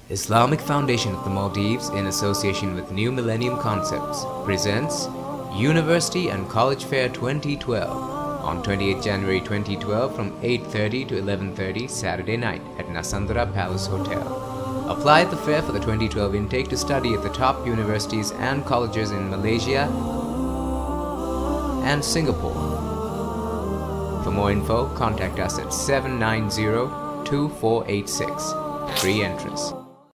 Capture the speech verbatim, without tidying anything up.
Islamic Foundation of the Maldives, in association with New Millenium Concepts, presents University and College Fair twenty twelve on twenty-eighth January twenty twelve from eight thirty to eleven thirty Saturday night at Nasandhuraa Palace Hotel. Apply at the fair for the twenty twelve intake to study at the top universities and colleges in Malaysia and Singapore. For more info, contact us at seven nine zero, two four eight six. Free entrance.